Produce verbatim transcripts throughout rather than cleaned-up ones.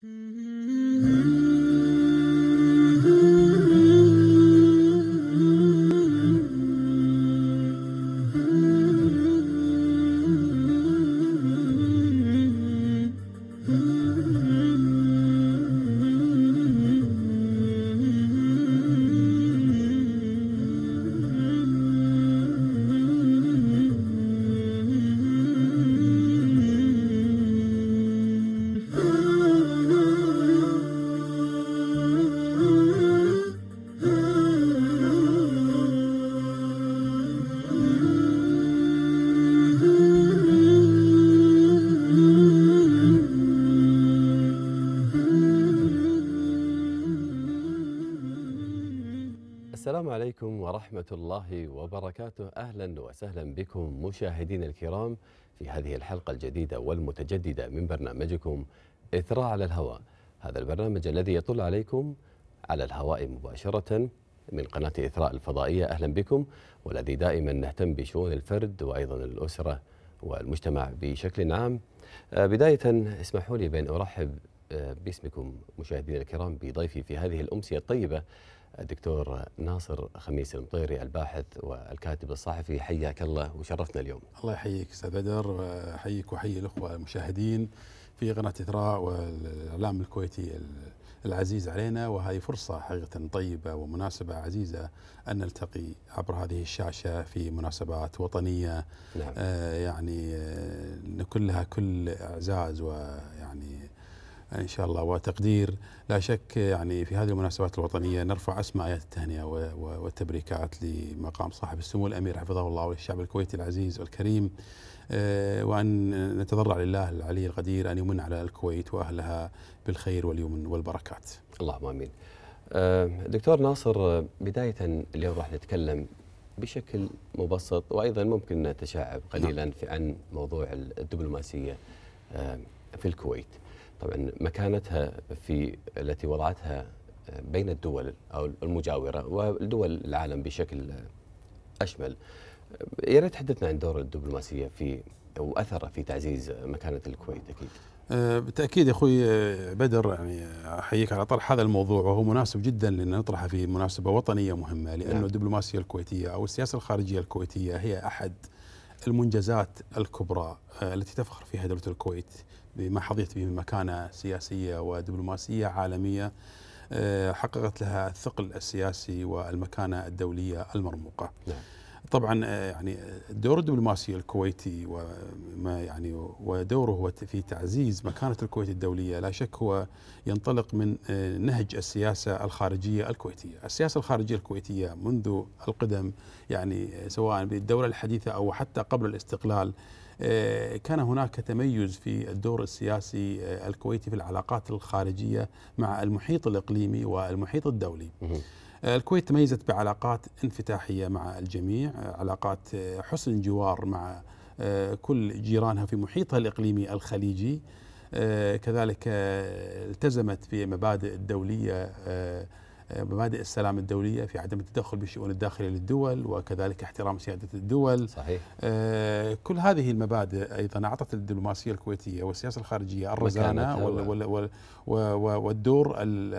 السلام عليكم ورحمة الله وبركاته. أهلا وسهلا بكم مشاهدينا الكرام في هذه الحلقة الجديدة والمتجددة من برنامجكم إثراء على الهواء. هذا البرنامج الذي يطل عليكم على الهواء مباشرة من قناة إثراء الفضائية. أهلا بكم، والذي دائما نهتم بشؤون الفرد وأيضا الأسرة والمجتمع بشكل عام. بداية اسمحوا لي بأن أرحب باسمكم مشاهدينا الكرام بضيفي في هذه الأمسية الطيبة الدكتور ناصر خميس المطيري، الباحث والكاتب الصحفي. حياك الله وشرفنا اليوم. الله يحييك استاذ بدر، احييك واحيي الاخوه المشاهدين في قناه اثراء والاعلام الكويتي العزيز علينا، وهذه فرصه حقيقه طيبه ومناسبه عزيزه ان نلتقي عبر هذه الشاشه في مناسبات وطنيه. نعم. آه يعني آه كلها كل اعزاز ويعني إن شاء الله وتقدير. لا شك يعني في هذه المناسبات الوطنية نرفع أسمى آيات التهنئة والتبريكات لمقام صاحب السمو الأمير حفظه الله وللشعب الكويتي العزيز والكريم، وأن نتضرع لله العلي القدير أن يمن على الكويت وأهلها بالخير واليمن والبركات. اللهم آمين. دكتور ناصر، بداية اليوم راح نتكلم بشكل مبسط وأيضا ممكن نتشعب قليلا في عن موضوع الدبلوماسية في الكويت. طبعا مكانتها في التي وضعتها بين الدول أو المجاورة والدول العالم بشكل أشمل. يا ريت تحدثنا عن دور الدبلوماسية في وأثره في تعزيز مكانة الكويت. أكيد بالتأكيد يا أخوي بدر، يعني أحييك على طرح هذا الموضوع، وهو مناسب جدا لأن نطرحه في مناسبة وطنية مهمة، لأن نعم. الدبلوماسية الكويتية أو السياسة الخارجية الكويتية هي أحد المنجزات الكبرى التي تفخر فيها دولة الكويت بما حظيت به من مكانة سياسية ودبلوماسية عالمية حققت لها الثقل السياسي والمكانة الدولية المرموقة. نعم. طبعا يعني الدور الدبلوماسي الكويتي وما يعني ودوره في تعزيز مكانة الكويت الدولية لا شك هو ينطلق من نهج السياسة الخارجية الكويتية. السياسة الخارجية الكويتية منذ القدم، يعني سواء بالدولة الحديثة أو حتى قبل الاستقلال، كان هناك تميز في الدور السياسي الكويتي في العلاقات الخارجية مع المحيط الإقليمي والمحيط الدولي. الكويت تميزت بعلاقات انفتاحية مع الجميع، علاقات حسن جوار مع كل جيرانها في محيطها الإقليمي الخليجي، كذلك التزمت بمبادئ الدولية، مبادئ السلام الدولية في عدم التدخل بالشؤون الداخلية للدول، وكذلك احترام سيادة الدول. صحيح. آه كل هذه المبادئ أيضا أعطت الدبلوماسية الكويتية والسياسة الخارجية الرزانة وال وال وال والدور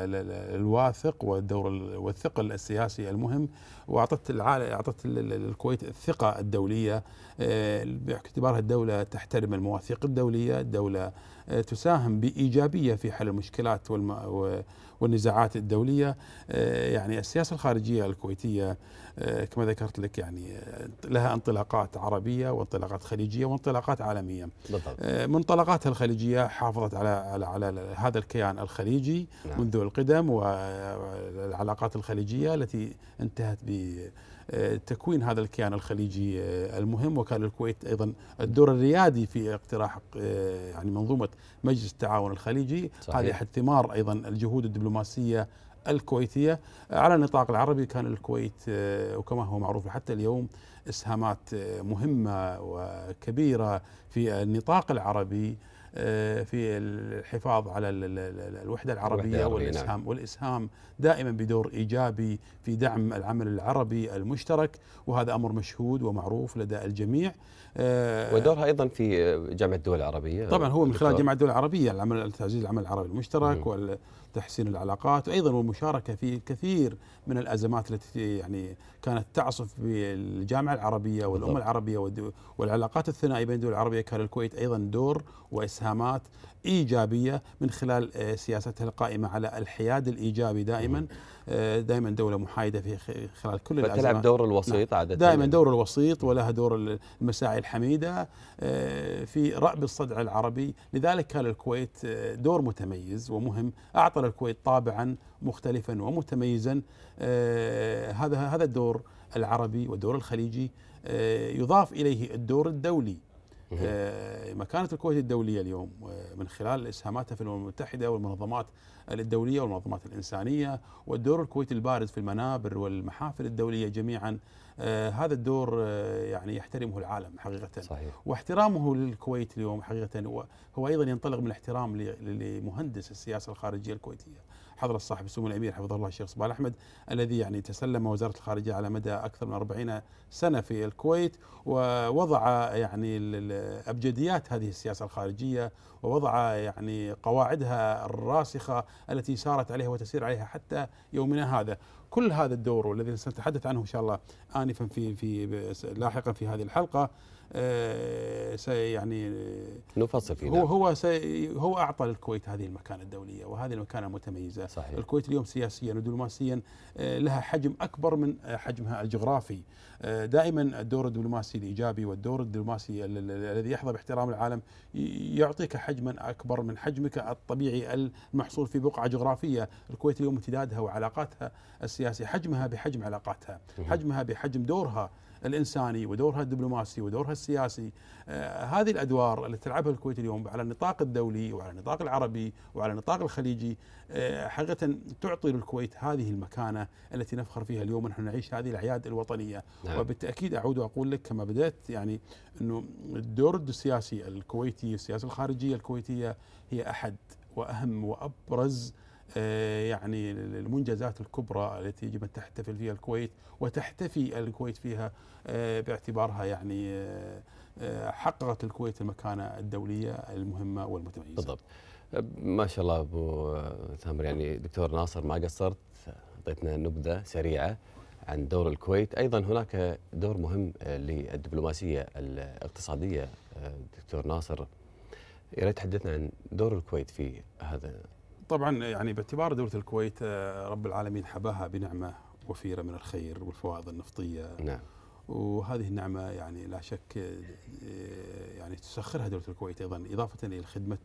الواثق والدور والثقل السياسي المهم، وأعطت العالم أعطت الكويت الثقة الدولية آه باعتبارها الدولة تحترم المواثيق الدولية، الدولة آه تساهم بإيجابية في حل المشكلات والم والنزاعات الدولية. يعني السياسة الخارجية الكويتية كما ذكرت لك يعني لها انطلاقات عربية وانطلاقات خليجية وانطلاقات عالمية. بالضبط. منطلقاتها الخليجية حافظت على على على هذا الكيان الخليجي. نعم. منذ القدم، والعلاقات الخليجية التي انتهت بتكوين هذا الكيان الخليجي المهم، وكان للكويت أيضا الدور الريادي في اقتراح يعني منظومة مجلس التعاون الخليجي. صحيح. هذه أحد ثمار أيضا الجهود الدبلوماسية الكويتية على النطاق العربي. كان الكويت وكما هو معروف حتى اليوم إسهامات مهمة وكبيرة في النطاق العربي في الحفاظ على الوحدة العربية والإسهام نعم. والإسهام دائما بدور إيجابي في دعم العمل العربي المشترك، وهذا أمر مشهود ومعروف لدى الجميع. ودورها أيضا في جامعة الدول العربية طبعا هو من خلال جامعة الدول العربية العمل تعزيز العمل العربي المشترك وتحسين العلاقات، وأيضا والمشاركة في كثير من الأزمات التي يعني كانت تعصف بالجامعة العربية والأمة العربية والعلاقات الثنائية بين الدول العربية. كان الكويت أيضا دور وإسهامات إيجابية من خلال سياستها القائمة على الحياد الإيجابي دائما، دائما دولة محايدة في خلال كل الأزمات، فتلعب دور الوسيط عادة، دائما دور الوسيط، ولها دور المساعي الحميدة في رأب الصدع العربي. لذلك كان الكويت دور متميز ومهم، أعطى الكويت طابعا مختلفا ومتميزا. هذا هذا الدور العربي والدور الخليجي يضاف إليه الدور الدولي. مكانة الكويت الدولية اليوم من خلال إسهاماتها في الأمم المتحدة والمنظمات الدولية والمنظمات الإنسانية، والدور الكويت البارز في المنابر والمحافل الدولية جميعا. آه هذا الدور آه يعني يحترمه العالم حقيقة. صحيح. واحترامه للكويت اليوم حقيقة هو, هو أيضا ينطلق من الاحترام لمهندس السياسة الخارجية الكويتية حضرة صاحب السمو الأمير حفظه الله الشيخ صباح أحمد، الذي يعني تسلم وزارة الخارجية على مدى أكثر من أربعين سنة في الكويت، ووضع يعني أبجديات هذه السياسة الخارجية، ووضع يعني قواعدها الراسخة التي سارت عليها وتسير عليها حتى يومنا هذا. كل هذا الدور والذي سنتحدث عنه إن شاء الله آنفا في في لاحقا في هذه الحلقة آه يعني نفصل فيه. هو هو هو أعطى للكويت هذه المكانة الدولية وهذه المكانة المتميزة. صحيح. الكويت اليوم سياسيا ودبلوماسيا آه لها حجم أكبر من حجمها الجغرافي. آه دائما الدور الدبلوماسي الإيجابي والدور الدبلوماسي الذي يحظى باحترام العالم يعطيك حجما أكبر من حجمك الطبيعي المحصول في بقعة جغرافية. الكويت اليوم امتدادها وعلاقاتها السياسية حجمها بحجم علاقاتها، حجمها بحجم دورها الإنساني ودورها الدبلوماسي ودورها السياسي. آه هذه الأدوار التي تلعبها الكويت اليوم على النطاق الدولي وعلى النطاق العربي وعلى النطاق الخليجي آه حقيقة تعطي للكويت هذه المكانة التي نفخر فيها اليوم ونحن نعيش هذه الأعياد الوطنية. نعم. وبالتأكيد أعود وأقول لك كما بدأت يعني أنه الدور السياسي الكويتي السياسة الخارجية الكويتية هي أحد وأهم وأبرز يعني المنجزات الكبرى التي يجب أن تحتفل فيها الكويت وتحتفي الكويت فيها باعتبارها يعني حققت الكويت المكانة الدولية المهمة والمتميزة. بالضبط. ما شاء الله أبو ثامر، يعني دكتور ناصر ما قصرت، أعطيتنا نبذة سريعة عن دور الكويت. أيضا هناك دور مهم للدبلوماسية الاقتصادية. دكتور ناصر، يا ريت تحدثنا عن دور الكويت في هذا. طبعا يعني باعتبار دولة الكويت رب العالمين حباها بنعمة وفيرة من الخير والفوائد النفطية. نعم. وهذه النعمة يعني لا شك يعني تسخرها دولة الكويت أيضا إضافة إلى خدمة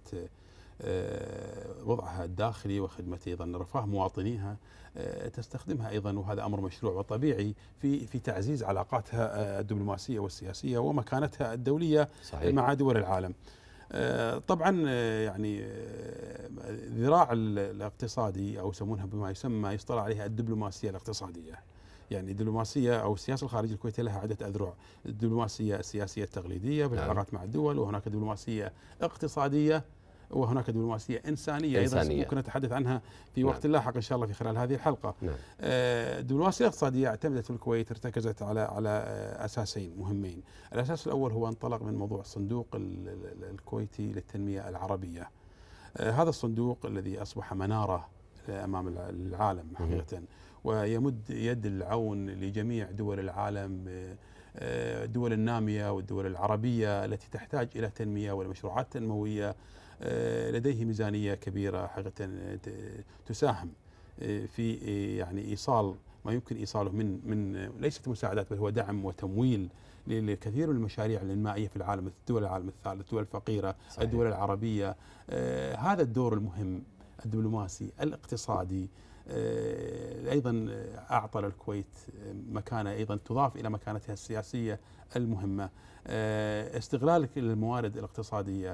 وضعها الداخلي وخدمة أيضا رفاه مواطنيها، تستخدمها أيضا، وهذا أمر مشروع وطبيعي في في تعزيز علاقاتها الدبلوماسية والسياسية ومكانتها الدولية. صحيح. مع دول العالم. طبعا يعني ذراع الاقتصادي او يسمونها بما يسمى يصطلح عليها الدبلوماسيه الاقتصاديه. يعني الدبلوماسيه او السياسه الخارجيه الكويتيه لها عده اذرع، الدبلوماسيه السياسيه التقليديه بالعلاقات مع الدول، وهناك دبلوماسيه اقتصاديه، وهناك دبلوماسيه انسانيه, إنسانية. ايضا ممكن نتحدث عنها في وقت نعم. لاحق ان شاء الله في خلال هذه الحلقه. نعم. الدبلوماسيه الاقتصاديه اعتمدت في الكويت ارتكزت على على اساسين مهمين. الاساس الاول هو انطلق من موضوع الصندوق الكويتي للتنميه العربيه. هذا الصندوق الذي اصبح مناره امام العالم حقيقه، ويمد يد العون لجميع دول العالم، الدول الناميه والدول العربيه التي تحتاج الى تنميه والمشروعات التنمويه. لديه ميزانية كبيرة حقيقة تساهم في يعني إيصال ما يمكن إيصاله من من ليست مساعدات بل هو دعم وتمويل لكثير من المشاريع الإنمائية في العالم، مثل دول العالم الثالث، الدول الفقيرة. صحيح. الدول العربية. آه هذا الدور المهم الدبلوماسي الاقتصادي آه أيضا أعطى للكويت مكانة أيضا تضاف إلى مكانتها السياسية المهمة. آه استغلال الموارد الاقتصادية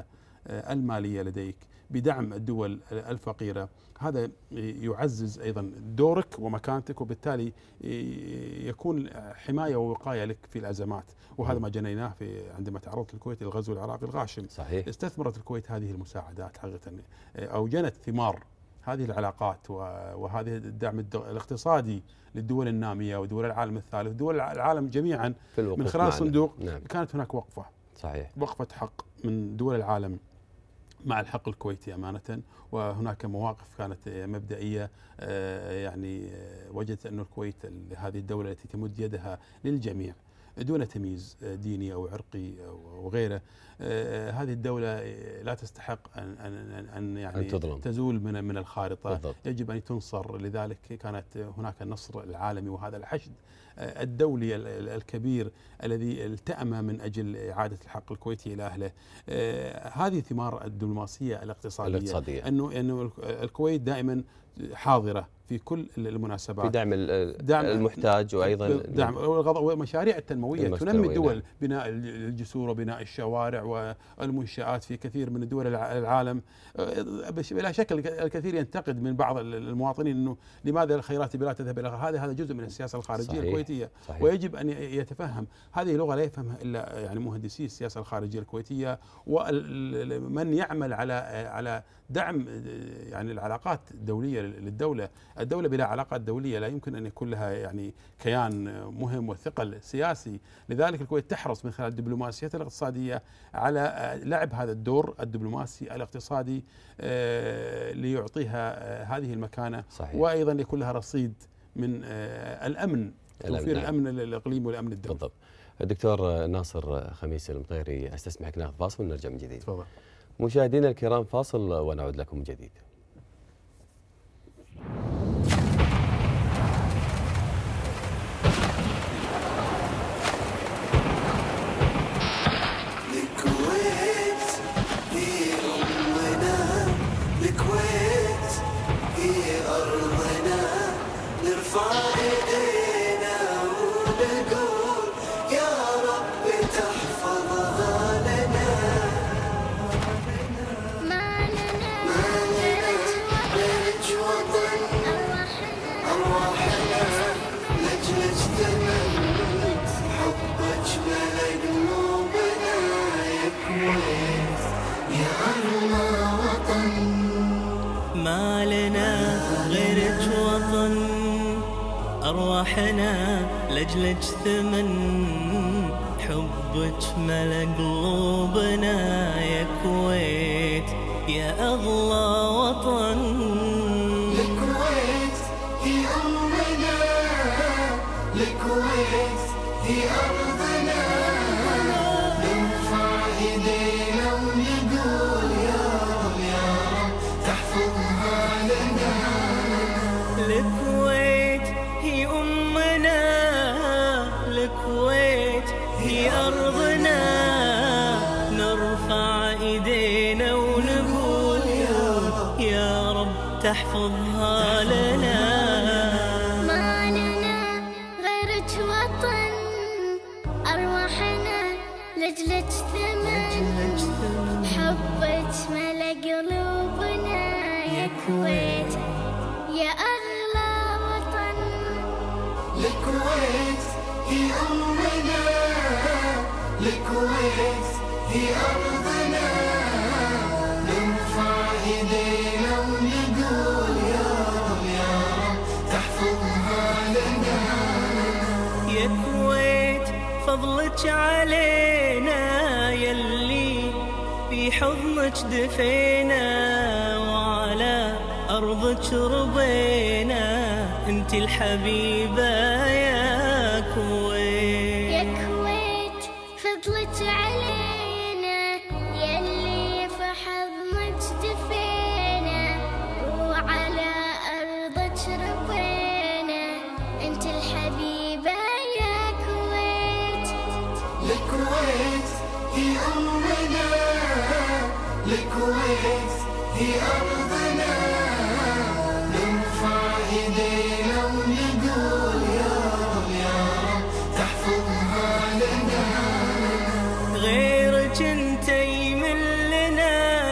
المالية لديك بدعم الدول الفقيرة، هذا يعزز أيضا دورك ومكانتك، وبالتالي يكون حماية ووقاية لك في الأزمات. وهذا ما جنيناه في عندما تعرضت الكويت للغزو العراقي الغاشم. صحيح. استثمرت الكويت هذه المساعدات حقيقة، أو جنت ثمار هذه العلاقات وهذه الدعم الاقتصادي للدول النامية ودول العالم الثالث، دول العالم جميعا من خلال صندوق. نعم. كانت هناك وقفة، صحيح، وقفة حق من دول العالم مع الحق الكويتي أمانة، وهناك مواقف كانت مبدئية. يعني وجدت أن الكويت هذه الدولة التي تمد يدها للجميع دون تمييز ديني أو عرقي أو غيره، هذه الدولة لا تستحق أن أن أن يعني أن تزول من من الخارطة. بالضبط. يجب أن تنصر. لذلك كانت هناك النصر العالمي، وهذا الحشد الدولي الكبير الذي التأم من أجل إعادة الحق الكويتي إلى أهله. هذه ثمار الدبلوماسية الاقتصادية، الاقتصادية. أنه أنه الكويت دائما حاضرة في كل المناسبات، في دعم, دعم المحتاج، وايضا دعم والمشاريع التنمويه. تنمي الدول بناء الجسور وبناء الشوارع والمنشآت في كثير من دول العالم. بلا شك الكثير ينتقد من بعض المواطنين انه لماذا الخيرات بلا تذهب الى هذا هذا جزء من السياسه الخارجيه. صحيح. الكويتيه. صحيح. ويجب ان يتفهم هذه لغه لا يفهمها الا يعني مهندسي السياسه الخارجيه الكويتيه، ومن يعمل على على دعم يعني العلاقات الدوليه للدوله. الدولة بلا علاقات دولية لا يمكن أن يكون لها يعني كيان مهم وثقل سياسي. لذلك الكويت تحرص من خلال دبلوماسيتها الاقتصادية على لعب هذا الدور الدبلوماسي الاقتصادي ليعطيها هذه المكانة. صحيح. وأيضا يكون لها رصيد من الأمن، توفير الأمن الإقليمي والأمن الدولي. بالضبط. الدكتور ناصر خميس المطيري، استسمحك ناخذ فاصل ونرجع من جديد. تفضل. مشاهدينا الكرام، فاصل ونعود لكم من جديد. أرواحنا لجلج ثمن، حبك ملا قلوبنا يا كويت يا أغلى وطن. الكويت هي أمنا، الكويت هي أرضنا، نرفع إيدينا ونقول يا رب يا رب تحفظها لنا. الكويت هي أمنا، الكويت هي أرضنا، نرفع إيدينا ونقول يا رب تحفظها لنا. ما لنا غيرك وطن، أرواحنا لجلك ثمن، حبك ملا قلوبنا يا كويت يا أغلى وطن. الكويت هي أمنا، الكويت هي أرضنا، نرفع إيدينا ونقول يا رب يا رب تحفظها لنا. يا كويت فضلك علينا يلي في حضنك دفينا، وعلى أرضك ربينا، انت الحبيبة يا كويت. يا كويت فضلك علينا يلي في حضنك دفينا، وعلى أرضك ربينا، انت الحبيبة يا كويت. الكويت هي أمنا، الكويت هي أرضنا، نرفع إيدينا ونقول يا رب يا رب تحفظها لنا. غيرك انت يمن لنا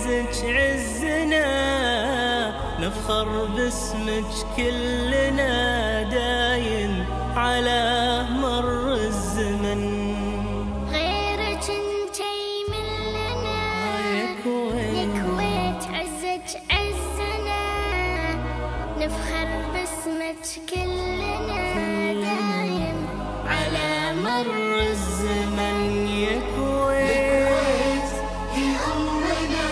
عزك عزنا، نفخر باسمك كلنا دايم على مر الزمن. غيرك انت يملنا يا كويت، عزك عزنا، نفخر باسمك كلنا دايم على مر الزمن. يا الكويت هي أمنا،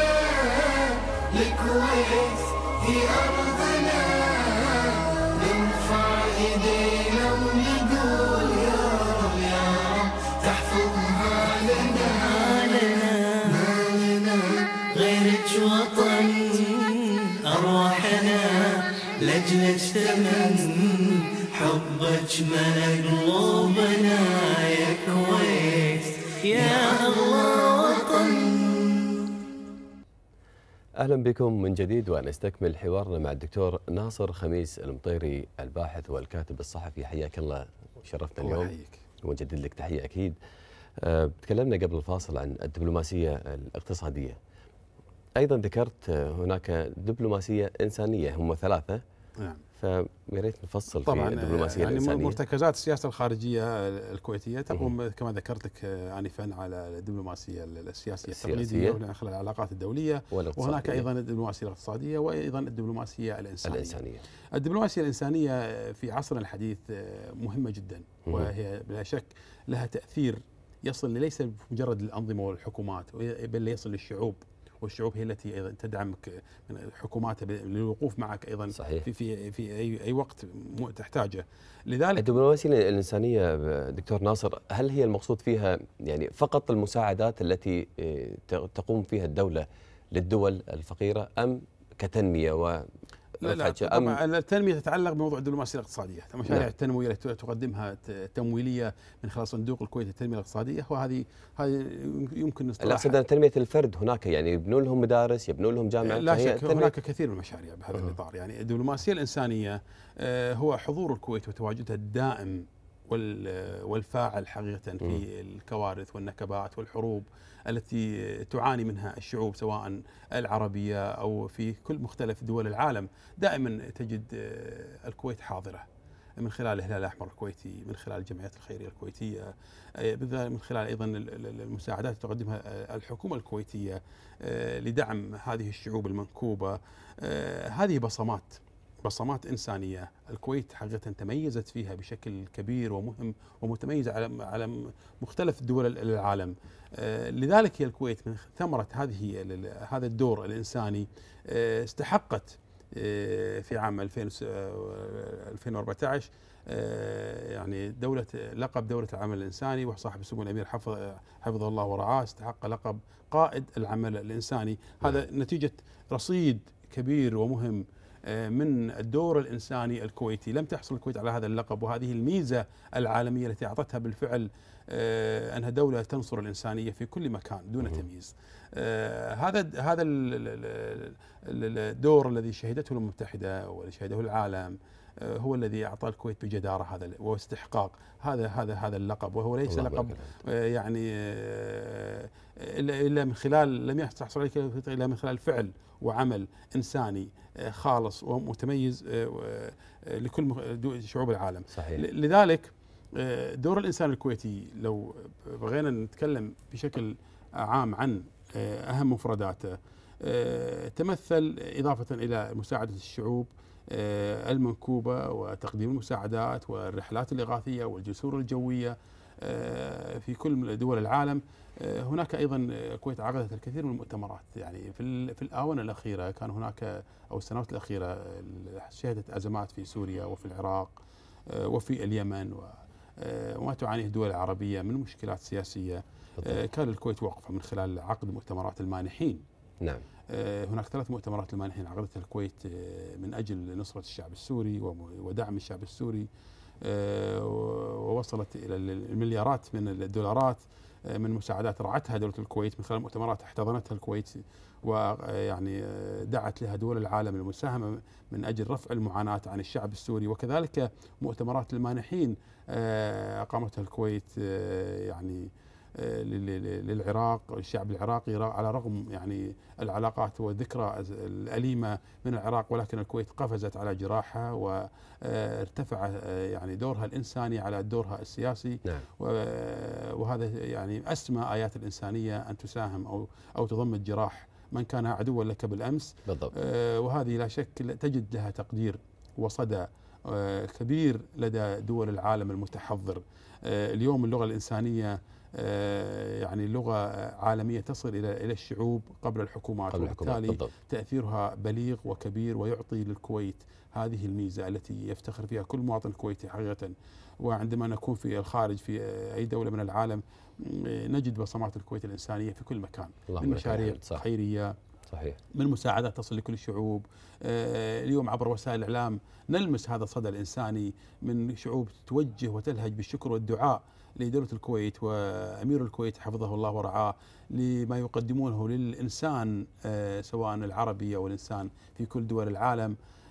الكويت هي أرضنا، نرفع إيدينا ونقول يا رب يا رب تحفظها لنا. ما لنا غيرك وطن، أرواحنا لأجلك ثمن، حبك ملك قلوبنا يا كويت يا أغلى وطن. أهلا بكم من جديد، ونستكمل حوارنا مع الدكتور ناصر خميس المطيري، الباحث والكاتب الصحفي. حياك الله وشرفتنا اليوم. الله يحييك. ونجدد لك تحية أكيد. أه تكلمنا قبل الفاصل عن الدبلوماسية الاقتصادية، أيضا ذكرت هناك دبلوماسية إنسانية، هم ثلاثة. نعم. فيا ريت نفصل طبعا في الدبلوماسية يعني الإنسانية. مرتكزات السياسة الخارجية الكويتية تقوم كما ذكرت لك آنفا على الدبلوماسية السياسية التقليدية من خلال العلاقات الدولية، وهناك أيضا الدبلوماسية الاقتصادية وأيضا الدبلوماسية الإنسانية. الإنسانية. الدبلوماسية الإنسانية في عصرنا الحديث مهمة جدا، وهي بلا شك لها تأثير يصل ليس مجرد الأنظمة والحكومات، بل يصل للشعوب، والشعوب هي التي ايضا تدعمك من حكوماتها للوقوف معك ايضا صحيح. في في في اي اي وقت تحتاجه. لذلك الدبلوماسية الإنسانية دكتور ناصر، هل هي المقصود فيها يعني فقط المساعدات التي تقوم فيها الدولة للدول الفقيرة، أم كتنمية و لا لا طبعا التنمية تتعلق بموضوع الدبلوماسية الاقتصادية، مشاريع نعم. التنموية التي تقدمها تمويلية من خلال صندوق الكويت للتنمية الاقتصادية، وهذه هذه يمكن لا أقصد تنمية الفرد، هناك يعني يبنون لهم مدارس، يبنون لهم جامعات. لا شك هناك كثير من المشاريع بهذا أه. الإطار. يعني الدبلوماسية الإنسانية هو حضور الكويت وتواجدها الدائم والفاعل حقيقة في الكوارث والنكبات والحروب التي تعاني منها الشعوب سواء العربية أو في كل مختلف دول العالم. دائما تجد الكويت حاضرة من خلال الهلال الأحمر الكويتي، من خلال الجمعيات الخيرية الكويتية، من خلال أيضا المساعدات التي تقدمها الحكومة الكويتية لدعم هذه الشعوب المنكوبة. هذه بصمات بصمات إنسانية الكويت حقيقة تميزت فيها بشكل كبير ومهم ومتميز على على مختلف دول العالم. لذلك هي الكويت من ثمرة هذه هذا الدور الإنساني استحقت في عام ألفين وأربعة عشر يعني دولة لقب دولة العمل الإنساني، وصاحب السمو الأمير حفظ حفظه الله ورعاه استحق لقب قائد العمل الإنساني. هذا نتيجة رصيد كبير ومهم من الدور الإنساني الكويتي. لم تحصل الكويت على هذا اللقب وهذه الميزة العالمية التي أعطتها بالفعل أنها دولة تنصر الإنسانية في كل مكان دون تمييز. هذا هذا الدور الذي شهدته الأمم المتحدة وشهده العالم هو الذي أعطى الكويت بجدارة هذا واستحقاق هذا هذا هذا اللقب، وهو ليس لقب يعني إلا من خلال لم يحصل عليه إلا من خلال فعل وعمل إنساني خالص ومتميز لكل شعوب العالم. صحيح. لذلك دور الإنسان الكويتي لو بغينا نتكلم بشكل عام عن أهم مفرداته، تمثل إضافة إلى مساعدة الشعوب المنكوبة وتقديم المساعدات والرحلات الإغاثية والجسور الجوية في كل دول العالم. هناك أيضا الكويت عقدت الكثير من المؤتمرات، يعني في في الآونة الأخيرة كان هناك أو السنوات الأخيرة شهدت أزمات في سوريا وفي العراق وفي اليمن وما تعانيه الدول العربية من مشكلات سياسية. كان الكويت واقفة من خلال عقد مؤتمرات المانحين. نعم. هناك ثلاث مؤتمرات المانحين عقدتها الكويت من أجل نصرة الشعب السوري ودعم الشعب السوري، ووصلت إلى المليارات من الدولارات من مساعدات رعتها دولة الكويت من خلال مؤتمرات احتضنتها الكويت، ويعني دعت لها دول العالم للمساهمة من أجل رفع المعاناة عن الشعب السوري. وكذلك مؤتمرات المانحين أقامتها الكويت يعني للعراق، الشعب العراقي، على رغم يعني العلاقات والذكرى الأليمة من العراق، ولكن الكويت قفزت على جراحها وارتفع يعني دورها الإنساني على دورها السياسي. نعم. وهذا يعني أسمى آيات الإنسانية أن تساهم أو أو تضمد جراح من كان عدوا لك بالأمس. بالضبط. وهذه لا شك تجد لها تقدير وصدى كبير لدى دول العالم المتحضر. اليوم اللغة الإنسانية يعني لغة عالمية تصل إلى إلى الشعوب قبل الحكومات، وبالتالي تأثيرها بليغ وكبير، ويعطي للكويت هذه الميزة التي يفتخر فيها كل مواطن كويتي حقيقة. وعندما نكون في الخارج في أي دولة من العالم نجد بصمات الكويت الإنسانية في كل مكان، من مشاريع خيرية، صحيح، من مساعدات تصل لكل الشعوب. اليوم عبر وسائل الإعلام نلمس هذا الصدى الإنساني من شعوب توجه وتلهج بالشكر والدعاء لدولة الكويت وأمير الكويت حفظه الله ورعاه لما يقدمونه للإنسان سواء العربي أو الإنسان في كل دول العالم.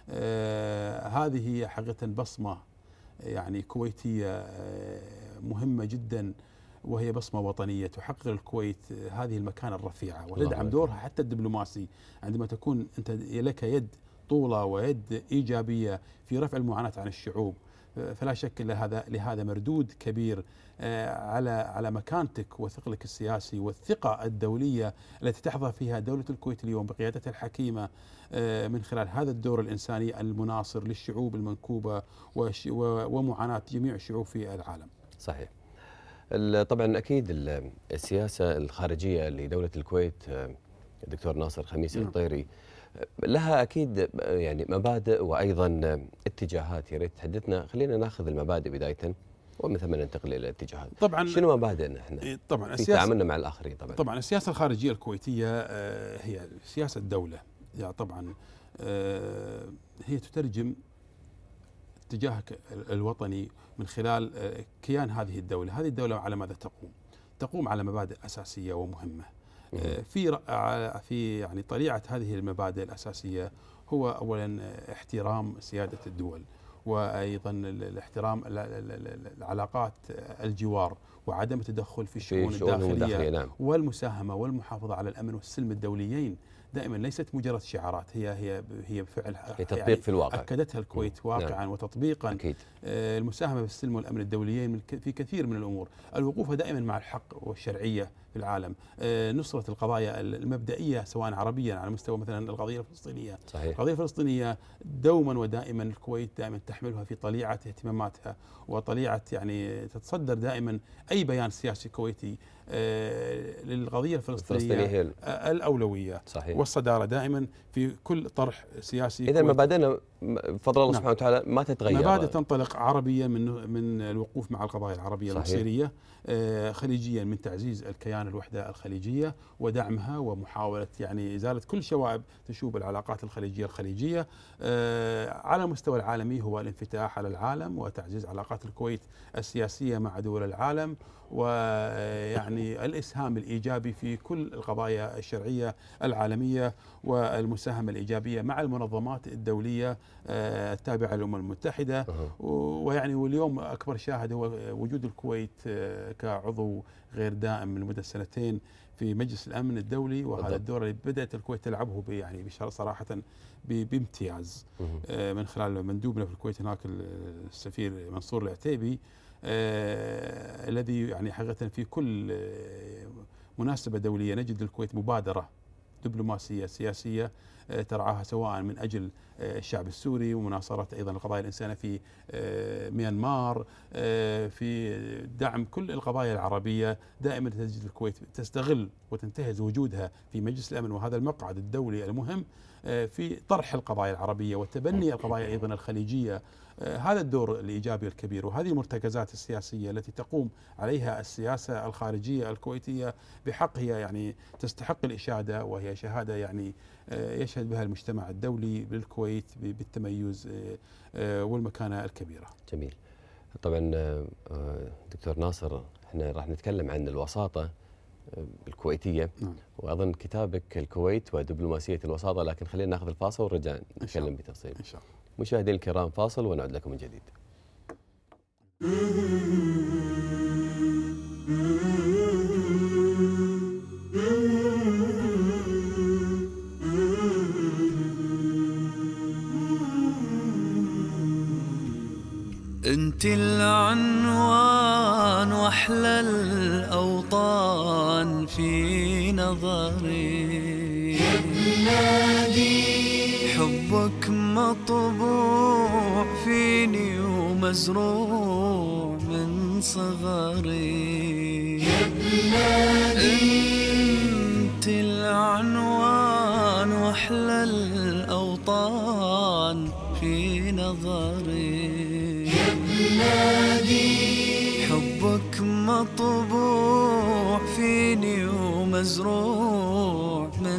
هذه حقيقة بصمة يعني كويتية مهمة جدا، وهي بصمة وطنية تحقق للكويت هذه المكانة الرفيعة وتدعم دورها حتى الدبلوماسي. عندما تكون أنت لك يد طولة ويد إيجابية في رفع المعاناة عن الشعوب، فلا شك لهذا لهذا مردود كبير على على مكانتك وثقلك السياسي والثقة الدولية التي تحظى فيها دولة الكويت اليوم بقيادتها الحكيمة من خلال هذا الدور الإنساني المناصر للشعوب المنكوبة ومعاناة جميع الشعوب في العالم. صحيح. طبعا أكيد السياسة الخارجية لدولة الكويت الدكتور ناصر خميس القطيري لها أكيد يعني مبادئ وأيضا اتجاهات. يا ريت تحدثنا، خلينا ناخذ المبادئ بداية ومن ثم ننتقل إلى الاتجاهات. طبعا شنو مبادئنا احنا طبعا في تعاملنا مع الآخرين؟ طبعا طبعا السياسة الخارجية الكويتية هي سياسة دولة، يعني طبعا هي تترجم اتجاهك الوطني من خلال كيان هذه الدولة. هذه الدولة على ماذا تقوم؟ تقوم على مبادئ أساسية ومهمة. في في يعني طليعة هذه المبادئ الأساسية هو أولا احترام سيادة الدول، وأيضا الاحترام العلاقات الجوار، وعدم التدخل في الشؤون الداخلية، نعم. والمساهمة والمحافظة على الأمن والسلم الدوليين دائما، ليست مجرد شعارات، هي هي هي فعل هي تطبيق يعني في الواقع أكدتها الكويت واقعا نعم. وتطبيقا. أكيد. آه المساهمة في السلم والأمن الدوليين في كثير من الأمور، الوقوف دائما مع الحق والشرعية في العالم، آه نصرة القضايا المبدئية سواء عربيا على مستوى مثلا القضية الفلسطينية. صحيح. القضية الفلسطينية دوما ودائما الكويت دائما تحملها في طليعة اهتماماتها وطليعة يعني تتصدر دائما أي بيان سياسي كويتي آه للقضية الفلسطينية الأولوية. صحيح. والصدارة دائما في كل طرح سياسي. إذا مبادئنا بفضل الله نعم. سبحانه وتعالى ما تتغير. مبادئ تنطلق عربيا من من الوقوف مع القضايا العربية صحيح. المصيرية، آه خليجيا من تعزيز الكيان الوحدة الخليجية ودعمها ومحاولة يعني إزالة كل شوائب تشوب العلاقات الخليجية الخليجية. آه على المستوى العالمي هو الانفتاح على العالم وتعزيز علاقات الكويت السياسية مع دول العالم، ويعني الإسهام الإيجابي في كل القضايا الشرعية العالمية، والمساهمة الإيجابية مع المنظمات الدولية التابعة للأمم المتحدة. ويعني واليوم أكبر شاهد هو وجود الكويت كعضو غير دائم لمدة سنتين في مجلس الأمن الدولي، وهذا الدور اللي بدأت الكويت تلعبه يعني صراحة بامتياز من خلال مندوبنا في الكويت هناك السفير منصور العتيبي، آه الذي يعني حقيقة في كل آه مناسبة دولية نجد الكويت مبادرة دبلوماسية سياسية آه ترعاها سواء من أجل آه الشعب السوري ومناصرة أيضا القضايا الإنسانية في آه ميانمار، آه في دعم كل القضايا العربية. دائما تجد الكويت تستغل وتنتهز وجودها في مجلس الأمن وهذا المقعد الدولي المهم آه في طرح القضايا العربية وتبني القضايا أيضا الخليجية. آه هذا الدور الإيجابي الكبير، وهذه المرتكزات السياسية التي تقوم عليها السياسة الخارجية الكويتية بحق هي يعني تستحق الإشادة، وهي شهادة يعني آه يشهد بها المجتمع الدولي بالكويت بالتميز آه آه والمكانة الكبيرة. جميل. طبعا دكتور ناصر، احنا راح نتكلم عن الوساطة الكويتية نعم. وأظن كتابك الكويت ودبلوماسية الوساطة، لكن خلينا ناخذ الفاصل ونرجع نتكلم بتفصيل إن شاء الله. مشاهدينا الكرام، فاصل ونعود لكم من جديد. انت العنوان واحلى الاوطان في نظري يا بلادي، حبك مطبوع فيني ومزروع من صغري يا بلادي، انت العنوان واحلى الاوطان في نظري يا بلادي، حبك مطبوع فيني ومزروع من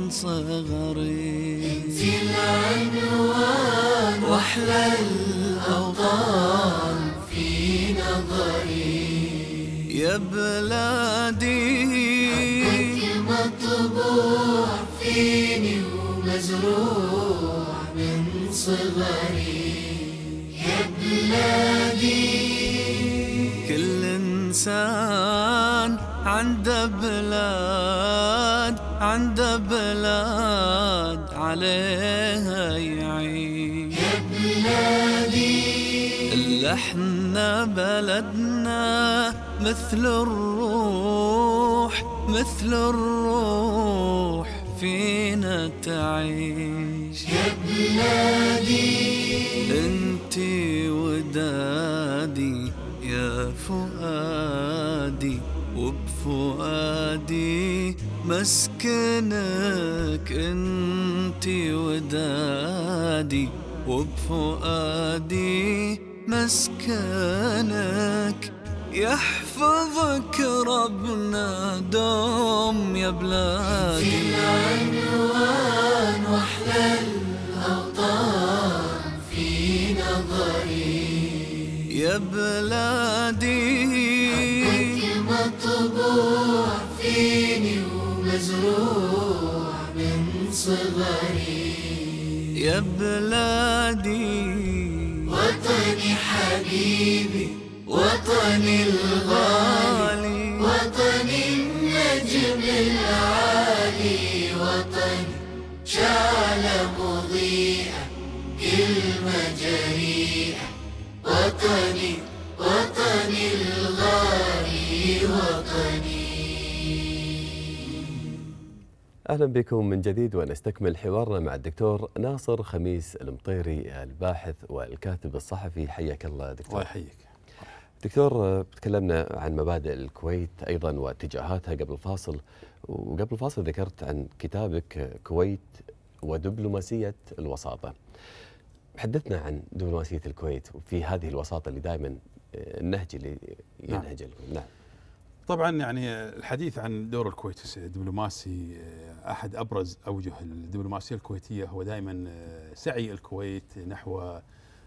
صغري، انت العنوان واحلى الاوطان في نظري يا بلادي، حبك مطبوع فيني ومزروع من صغري يا بلادي. كل إنسان عنده بلاد، عنده بلاد عليها يعيش يا بلادي، إلا احنا بلدنا مثل الروح، مثل الروح فينا تعيش يا بلادي، انتي ودادي يا فؤادي، وبفؤادي مسكنك، انتي ودادي وبفؤادي مسكنك، يحفظك ربنا دوم يا بلادي، في العنوان واحلى الاوطان في نظري يا بلادي، حبك مطبوع فيني ومزروع من صغري يا بلادي، وطني حبيبي، وطني الغالي، وطني النجم العالي، وطني شعلة مضيئة كلمة جريئة، وطني وطني الغالي وطني. أهلا بكم من جديد، ونستكمل حوارنا مع الدكتور ناصر خميس المطيري، الباحث والكاتب الصحفي. حياك الله دكتور. الله يحييك دكتور. تكلمنا عن مبادئ الكويت أيضا واتجاهاتها قبل الفاصل، وقبل الفاصل ذكرت عن كتابك كويت ودبلوماسية الوساطة. حدثنا عن دبلوماسية الكويت وفي هذه الوساطة اللي دائما النهج اللي ينهج لكم. نعم. نعم. طبعا يعني الحديث عن دور الكويت الدبلوماسي، أحد أبرز أوجه الدبلوماسية الكويتية هو دائما سعي الكويت نحو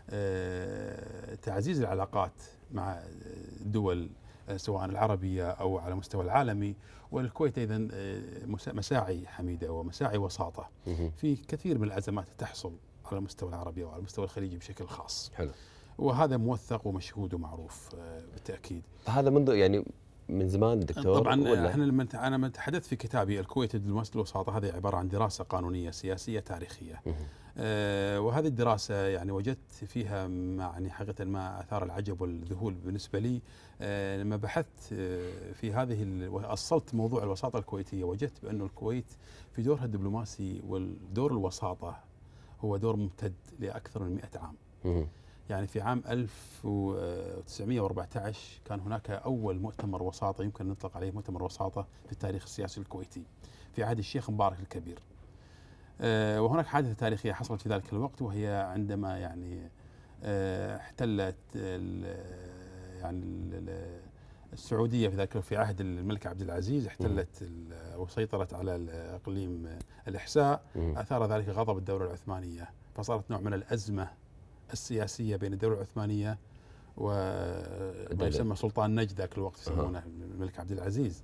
تعزيز العلاقات مع الدول سواء العربية أو على مستوى العالمي، والكويت أيضا مساعي حميدة ومساعي وساطة في كثير من الأزمات تحصل على المستوى العربي وعلى المستوى الخليجي بشكل خاص. حلو. وهذا موثق ومشهود ومعروف بالتأكيد. هذا منذ يعني من زمان دكتور؟ طبعا ولا؟ احنا لما انا لما تحدثت في كتابي الكويت دبلوماسية الوساطة، هذه عبارة عن دراسة قانونية سياسية تاريخية. آه وهذه الدراسة يعني وجدت فيها يعني حقيقة ما أثار العجب والذهول بالنسبة لي. آه لما بحثت آه في هذه وأصلت موضوع الوساطة الكويتية، وجدت بأن الكويت في دورها الدبلوماسي والدور الوساطة هو دور ممتد لأكثر من مئة عام. يعني في عام ألف وتسعمئة وأربعة عشر كان هناك أول مؤتمر وساطة يمكن أن نطلق عليه مؤتمر وساطة في التاريخ السياسي الكويتي في عهد الشيخ مبارك الكبير. أه وهناك حادثة تاريخية حصلت في ذلك الوقت، وهي عندما يعني أه احتلت ال يعني ال السعودية في ذلك في عهد الملك عبد العزيز، احتلت وسيطرت على اقليم الإحساء، اثار ذلك غضب الدولة العثمانية، فصارت نوع من الأزمة السياسية بين الدولة العثمانية وما يسمى سلطان نجد ذاك الوقت يسمونه الملك عبد العزيز.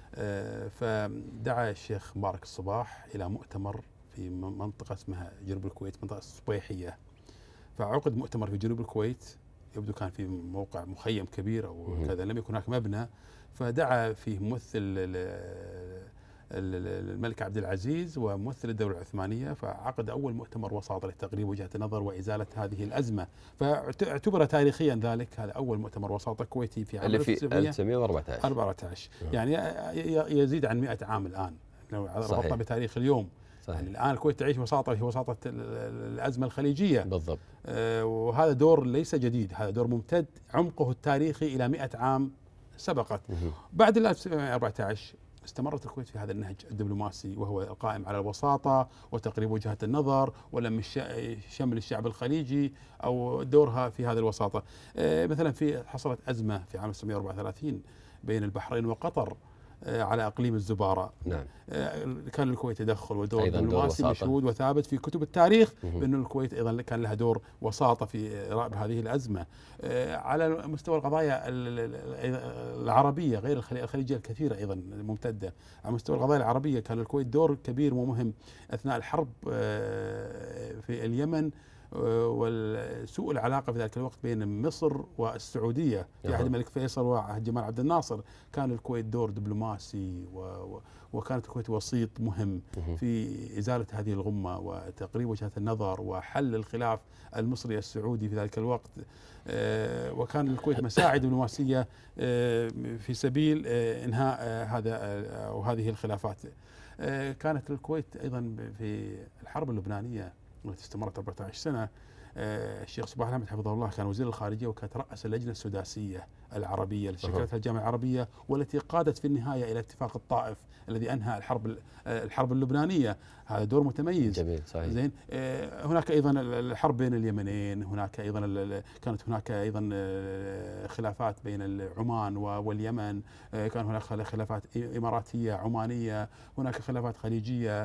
فدعا الشيخ مبارك الصباح إلى مؤتمر في منطقة اسمها جنوب الكويت، منطقة الصبيحية. فعقد مؤتمر في جنوب الكويت، يبدو كان في موقع مخيم كبير أو كذا، لم يكن هناك مبنى. فدعا فيه ممثل الملك عبد العزيز وممثل الدولة العثمانية، فعقد أول مؤتمر وساطة لتقريب وجهة النظر وإزالة هذه الأزمة، فاعتبر تاريخيا ذلك هذا أول مؤتمر وساطة كويتي في عام اللي في ألف وتسعمئة وأربعة عشر أربعة عشر يعني يزيد عن مئة عام الآن لو ربطنا بتاريخ اليوم. صحيح. يعني الآن الكويت تعيش وساطة هي وساطة الأزمة الخليجية بالضبط، آه وهذا دور ليس جديد، هذا دور ممتد عمقه التاريخي إلى مئة عام سبقت. بعد ألف وتسعمئة وأربعة عشر استمرت الكويت في هذا النهج الدبلوماسي وهو القائم على الوساطة وتقريب وجهات النظر ولم شمل الشعب الخليجي أو دورها في هذه الوساطة. آه مثلا في حصلت أزمة في عام ألف وتسعمئة وأربعة وثلاثين بين البحرين وقطر على اقليم الزباره. نعم. كان الكويت تدخل ودور دبلوماسي مشهود وثابت في كتب التاريخ بأن الكويت ايضا كان لها دور وساطه في رأب هذه الازمه. على مستوى القضايا العربيه غير الخليجيه الكثيره ايضا ممتده، على مستوى القضايا العربيه كان الكويت دور كبير ومهم اثناء الحرب في اليمن وسوء العلاقه في ذلك الوقت بين مصر والسعوديه في عهد الملك فيصل وعهد جمال عبد الناصر. كان الكويت دور دبلوماسي و وكانت الكويت وسيط مهم في ازاله هذه الغمه وتقريب وجهات النظر وحل الخلاف المصري السعودي في ذلك الوقت. وكان الكويت مساعي دبلوماسيه في سبيل انهاء هذا او هذه الخلافات. كانت الكويت ايضا في الحرب اللبنانيه التي استمرت أربعة عشر سنة. الشيخ صباح الحمد حفظه الله كان وزير الخارجية وكانت رأس اللجنة السداسية العربية التي شكلتها الجامعة العربية والتي قادت في النهاية إلى اتفاق الطائف الذي أنهى الحرب الحرب اللبنانية. هذا دور متميز. جميل صحيح. زين. هناك أيضا الحرب بين اليمنين، هناك أيضا كانت هناك أيضا خلافات بين عمان واليمن، كان هناك خلافات إماراتية عمانية، هناك خلافات خليجية،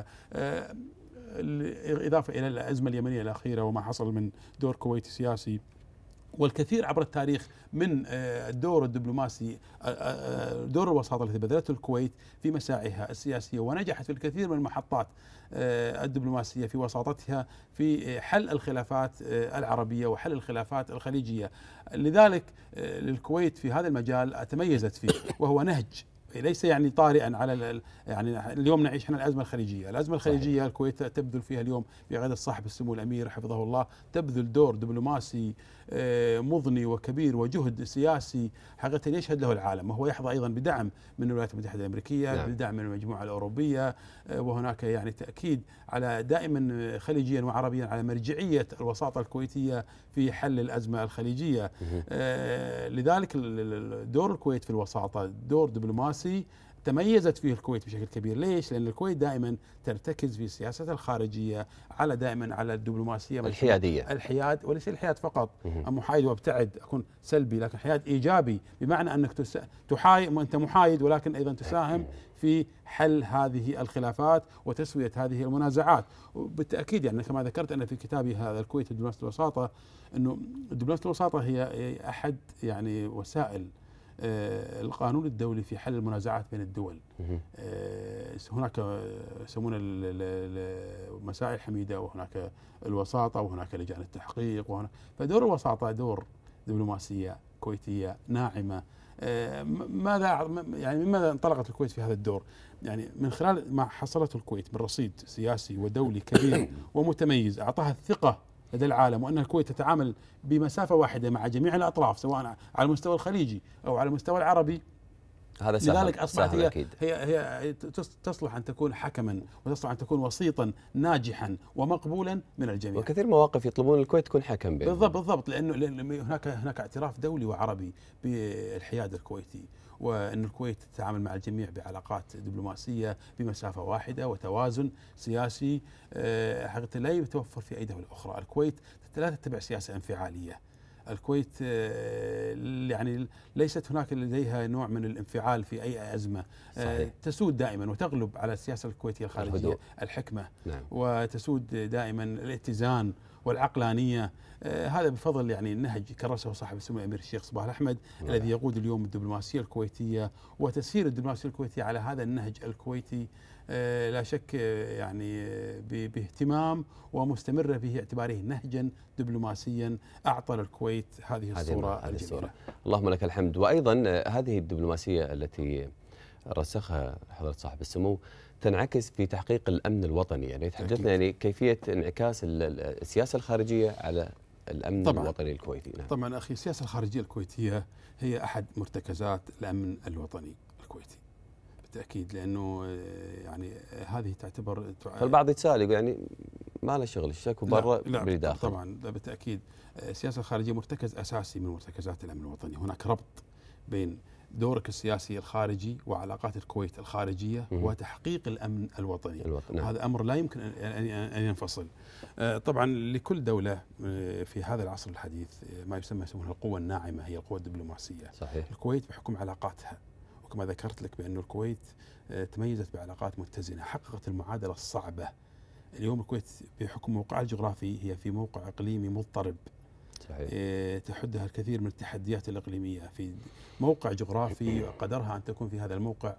إضافة إلى الأزمة اليمنية الأخيرة وما حصل من دور كويتي سياسي، والكثير عبر التاريخ من الدور الدبلوماسي، دور الوساطة التي بذلته الكويت في مساعيها السياسية ونجحت في الكثير من المحطات الدبلوماسية في وساطتها في حل الخلافات العربية وحل الخلافات الخليجية. لذلك للكويت في هذا المجال تميزت فيه، وهو نهج ليس يعني طارئا على يعني اليوم نعيش احنا الازمه الخليجيه، الازمه الخليجيه الكويت تبذل فيها اليوم بقياده صاحب السمو الامير حفظه الله تبذل دور دبلوماسي مضني وكبير وجهد سياسي حقيقه يشهد له العالم، وهو يحظى ايضا بدعم من الولايات المتحده الامريكيه، نعم. بدعم من المجموعه الاوروبيه، وهناك يعني تاكيد على دائما خليجيا وعربيا على مرجعيه الوساطه الكويتيه في حل الازمه الخليجيه. آه لذلك دور الكويت في الوساطه دور دبلوماسي تميزت فيه الكويت بشكل كبير. ليش؟ لأن الكويت دائما ترتكز في سياستها الخارجية على دائما على الدبلوماسية الحيادية، الحياد، وليس الحياد فقط محايد وابتعد أكون سلبي، لكن حياد إيجابي بمعنى أنك تحايد، أنت محايد ولكن أيضا تساهم في حل هذه الخلافات وتسوية هذه المنازعات. وبالتأكيد يعني كما ذكرت أنا في كتابي هذا الكويت دبلوماسية الوساطة، أنه دبلوماسية الوساطة هي أحد يعني وسائل القانون الدولي في حل المنازعات بين الدول. هناك يسمونها المسائل الحميدة، وهناك الوساطة، وهناك لجان التحقيق، وهناك فدور الوساطة دور دبلوماسية كويتية ناعمة. ماذا يعني من ماذا انطلقت الكويت في هذا الدور؟ يعني من خلال ما حصلته الكويت من رصيد سياسي ودولي كبير ومتميز أعطاها الثقة لدى العالم، وأن الكويت تتعامل بمسافة واحدة مع جميع الأطراف سواء على المستوى الخليجي أو على المستوى العربي. هذا سهل. لذلك أصبحت هي, أكيد. هي هي تصلح أن تكون حكما، وتصلح أن تكون وسيطا ناجحا ومقبولا من الجميع. وكثير مواقف يطلبون الكويت تكون حكم بينهم. بالضبط بالضبط لأنه هناك هناك اعتراف دولي وعربي بالحياد الكويتي، وأن الكويت تتعامل مع الجميع بعلاقات دبلوماسية بمسافة واحدة وتوازن سياسي حقيقة لا يتوفر في أي دولة أخرى. الكويت لا تتبع سياسة انفعالية. الكويت يعني ليست هناك لديها نوع من الانفعال في أي أزمة. صحيح. تسود دائما وتغلب على السياسة الكويتية الخارجية الهدوء. الحكمة. نعم. وتسود دائما الاتزان والعقلانية. آه هذا بفضل يعني النهج كرسه صاحب السمو الأمير الشيخ صباح الأحمد. نعم. الذي يقود اليوم الدبلوماسية الكويتية وتسيير الدبلوماسية الكويتية على هذا النهج الكويتي. آه لا شك آه يعني باهتمام ومستمرة به اعتباره نهجا دبلوماسيا أعطى للكويت هذه الصورة الجميلة. اللهم لك الحمد. وأيضا هذه الدبلوماسية التي رسخها حضرة صاحب السمو تنعكس في تحقيق الأمن الوطني، يعني تحدثنا يعني كيفية انعكاس السياسة الخارجية على الأمن طبعًا الوطني الكويتي. نعم. طبعا أخي السياسة الخارجية الكويتية هي أحد مرتكزات الأمن الوطني الكويتي بالتأكيد، لأنه يعني هذه تعتبر فالبعض يتساءل يعني ما له شغل الشكو برا بالداخل. طبعا بالتأكيد السياسة الخارجية مرتكز أساسي من مرتكزات الأمن الوطني. هناك ربط بين دورك السياسي الخارجي وعلاقات الكويت الخارجية وتحقيق الأمن الوطني. الوطن. هذا أمر لا يمكن أن ينفصل. طبعا لكل دولة في هذا العصر الحديث ما يسمى يسمونها القوة الناعمة، هي القوة الدبلوماسية. صحيح. الكويت بحكم علاقاتها، وكما ذكرت لك بأن الكويت تميزت بعلاقات متزنة، حققت المعادلة الصعبة. اليوم الكويت بحكم موقعها الجغرافي هي في موقع إقليمي مضطرب. صحيح. تحدها الكثير من التحديات الإقليمية في موقع جغرافي قدرها أن تكون في هذا الموقع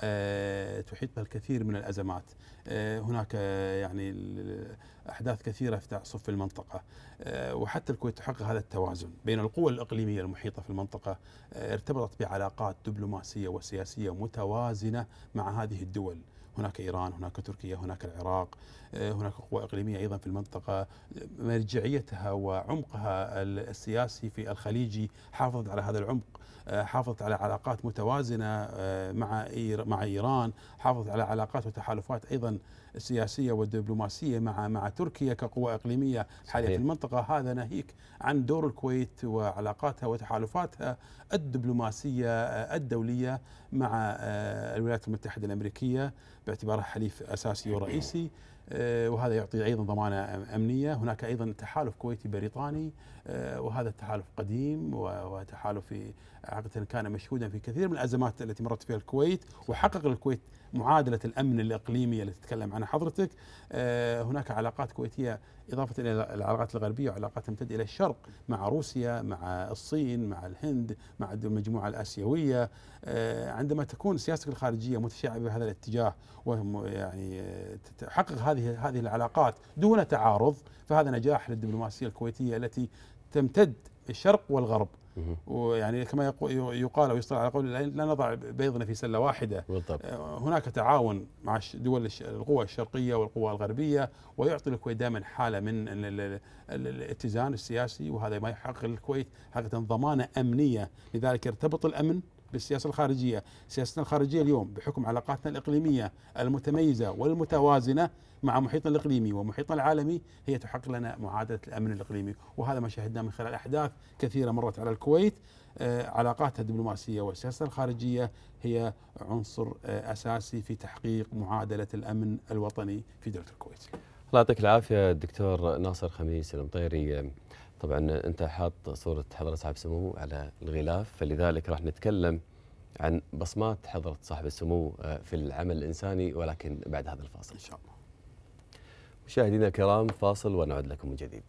تحيط بها الكثير من الأزمات. هناك يعني أحداث كثيرة تحصل في المنطقة، وحتى الكويت تحقق هذا التوازن بين القوى الإقليمية المحيطة في المنطقة، ارتبطت بعلاقات دبلوماسية وسياسية متوازنة مع هذه الدول. هناك إيران، هناك تركيا، هناك العراق، هناك قوى إقليمية أيضا في المنطقة. مرجعيتها وعمقها السياسي في الخليجي حافظت على هذا العمق، حافظت على علاقات متوازنة مع مع إيران، حافظت على علاقات وتحالفات أيضا سياسية ودبلوماسية مع مع تركيا كقوة إقليمية حالية في المنطقة. هذا ناهيك عن دور الكويت وعلاقاتها وتحالفاتها الدبلوماسية الدولية مع الولايات المتحدة الأمريكية باعتبارها حليف أساسي ورئيسي، وهذا يعطي أيضا ضمانة أمنية. هناك أيضا تحالف كويتي بريطاني، وهذا التحالف قديم وتحالف حقيقة كان مشهودا في كثير من الأزمات التي مرت فيها الكويت، وحقق الكويت معادلة الأمن الإقليمية التي تتكلم عنها حضرتك. هناك علاقات كويتية إضافة إلى العلاقات الغربية وعلاقات تمتد إلى الشرق مع روسيا، مع الصين، مع الهند، مع المجموعة الآسيوية. عندما تكون سياستك الخارجية متشعبة بهذا الاتجاه ويعني تحقق هذه هذه العلاقات دون تعارض، فهذا نجاح للدبلوماسية الكويتية التي تمتد الشرق والغرب. ويعني كما يقال او يصطلح على قول لا نضع بيضنا في سله واحده. بالضبط. هناك تعاون مع دول القوى الشرقيه والقوى الغربيه، ويعطي الكويت دائما حاله من الاتزان السياسي، وهذا ما يحقق الكويت حقيقه ضمانه امنيه. لذلك يرتبط الامن بالسياسه الخارجيه. سياستنا الخارجيه اليوم بحكم علاقاتنا الاقليميه المتميزه والمتوازنه مع محيطنا الإقليمي ومحيطنا العالمي هي تحقق لنا معادلة الأمن الإقليمي، وهذا ما شاهدناه من خلال أحداث كثيرة مرت على الكويت. علاقاتها الدبلوماسية والسياسة الخارجية هي عنصر أساسي في تحقيق معادلة الأمن الوطني في دولة الكويت. الله يعطيك العافية دكتور ناصر خميس المطيري. طبعا أنت حاط صورة حضرة صاحب السمو على الغلاف، فلذلك راح نتكلم عن بصمات حضرة صاحب السمو في العمل الإنساني، ولكن بعد هذا الفاصل إن شاء الله. مشاهدينا الكرام فاصل ونعود لكم من جديد.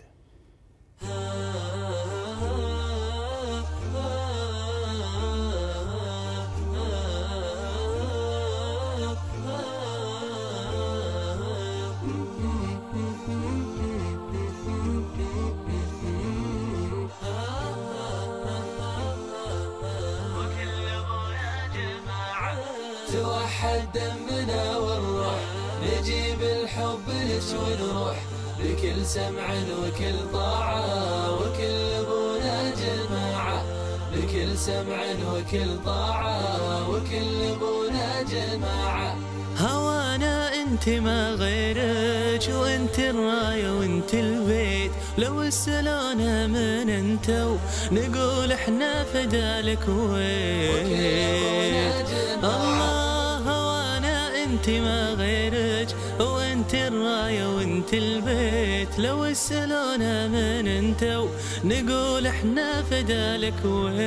توحد دمنا والروح، نجيب الحب ونروح بكل سمع وكل طاعة، وكل ابونا جماعة بكل سمع وكل طاعة، وكل ابونا جماعة. هوانا انت ما غيرك، وانت الراية وانت البيت، لو السلانة من انتو نقول احنا فدالك وين. الله هوانا انت ما غيرك، وانت الراية وانت البيت، لو السلانة من انتو نقول احنا فدالك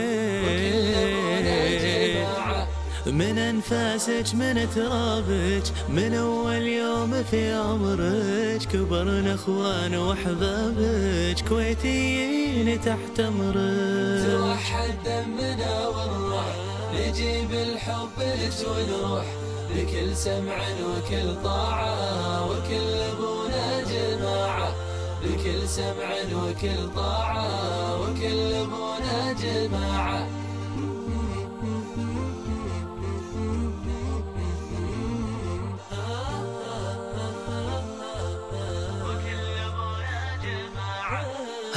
وين. من انفاسك من ترابك، من اول يوم في عمرك، كبرنا اخوان واحبابك، كويتيين تحت امرك. توحد دمنا والروح، نجيب الحب لك ونروح بكل سمع وكل طاعة، وكل ابونا جماعة بكل سمع وكل طاعة، وكل ابونا جماعة.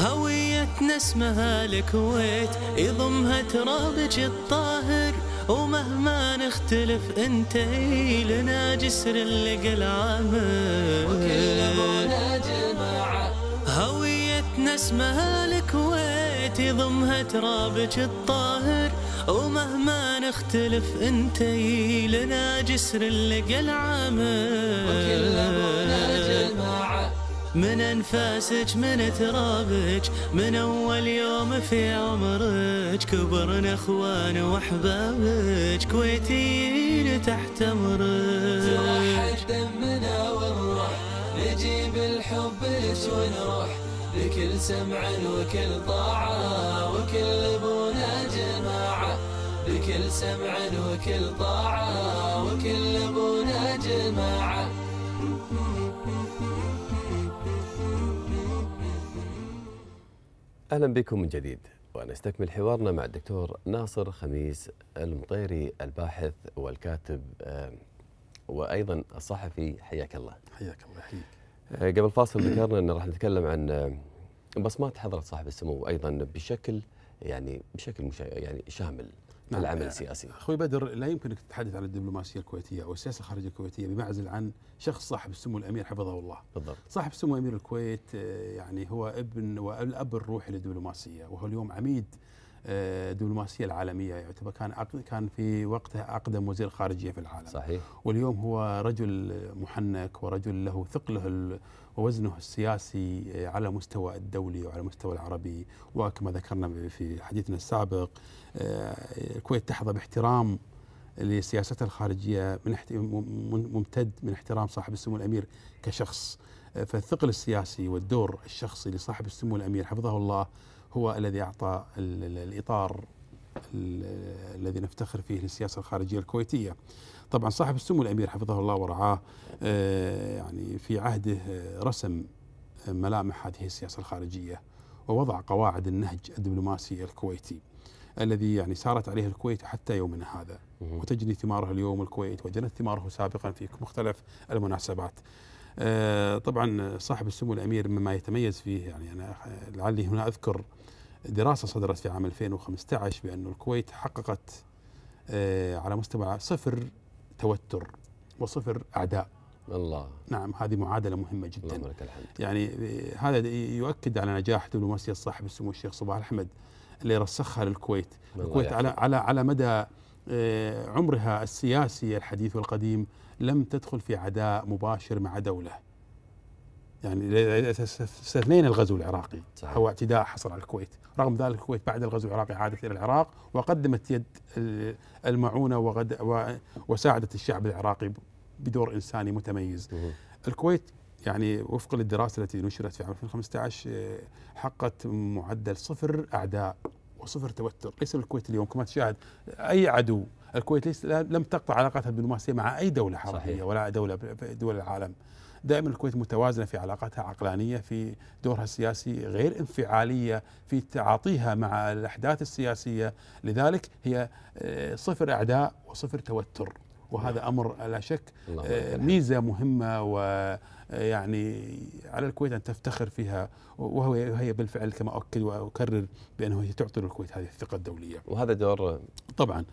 هويتنا اسمها الكويت يضمها ترابك الطاهر، ومهما نختلف انتي لنا جسر اللقى العامر، وكل ابونا جماعة. هويتنا اسمها الكويت يضمها ترابك الطاهر، ومهما نختلف انتي لنا جسر اللقى العامر، وكل ابونا جماعة. من انفاسك من ترابك من اول يوم في عمرك، كبرنا اخوان واحبابك كويتيين تحت امرك. توحد دمنا ونروح نجيب الحب لك ونروح بكل سمع وكل طاعة، وكل ابونا جماعة. بكل سمع وكل طاعة، وكل ابونا جماعة. أهلا بكم من جديد، ونستكمل حوارنا مع الدكتور ناصر خميس المطيري، الباحث والكاتب وأيضا الصحفي. حياك الله. حياك الله يحييك. قبل فاصل ذكرنا أن راح نتكلم عن بصمات حضرة صاحب السمو أيضا بشكل يعني بشكل مش يعني شامل في العمل السياسي. أخوي بدر، لا يمكنك تتحدث عن الدبلوماسية الكويتية أو السياسة الخارجية الكويتية بمعزل عن شخص صاحب السمو الأمير حفظه الله. بالضبط. صاحب السمو أمير الكويت يعني هو ابن والأب الروحي للدبلوماسية، وهو اليوم عميد الدبلوماسية العالمية، يعتبر كان كان في وقتها أقدم وزير خارجية في العالم. صحيح. واليوم هو رجل محنك ورجل له ثقله ووزنه السياسي على مستوى الدولي وعلى مستوى العربي. وكما ذكرنا في حديثنا السابق، الكويت تحظى باحترام لسياستها الخارجية من ممتد من احترام صاحب السمو الأمير كشخص. فالثقل السياسي والدور الشخصي لصاحب السمو الأمير حفظه الله هو الذي أعطى الإطار الذي نفتخر فيه للسياسة الخارجية الكويتية. طبعا صاحب السمو الأمير حفظه الله ورعاه يعني في عهده رسم ملامح هذه السياسة الخارجية ووضع قواعد النهج الدبلوماسي الكويتي الذي يعني سارت عليه الكويت حتى يومنا هذا، وتجني ثماره اليوم الكويت وجنت ثماره سابقا في مختلف المناسبات. طبعا صاحب السمو الأمير مما يتميز فيه، يعني أنا لعلي هنا أذكر دراسة صدرت في عام ألفين وخمسة عشر بأن الكويت حققت على مستوى صفر توتر وصفر أعداء. الله. نعم، هذه معادلة مهمة جدا. الله لك الحمد. يعني هذا يؤكد على نجاح دبلوماسية صاحب السمو الشيخ صباح الأحمد اللي رسخها للكويت. الكويت على على على مدى عمرها السياسي الحديث والقديم لم تدخل في عداء مباشر مع دولة. يعني استثنينا الغزو العراقي، صحيح. هو اعتداء حصل على الكويت، رغم ذلك الكويت بعد الغزو العراقي عادت إلى العراق وقدمت يد المعونة وغد وساعدت الشعب العراقي بدور إنساني متميز. الكويت يعني وفقا للدراسة التي نشرت في عام ألفين وخمسة عشر حققت معدل صفر أعداء وصفر توتر. ليس الكويت اليوم كما تشاهد أي عدو، الكويت ليس لم تقطع علاقاتها الدبلوماسية مع أي دولة عربية ولا دولة في دول العالم. دائما الكويت متوازنة في علاقاتها، عقلانية في دورها السياسي، غير انفعالية في تعاطيها مع الأحداث السياسية. لذلك هي صفر أعداء وصفر توتر، وهذا أمر لا شك ميزة مهمة ويعني على الكويت أن تفتخر فيها، وهو هي بالفعل كما أؤكد وأكرر بأنه هي تعطي الكويت هذه الثقة الدولية. وهذا دور طبعا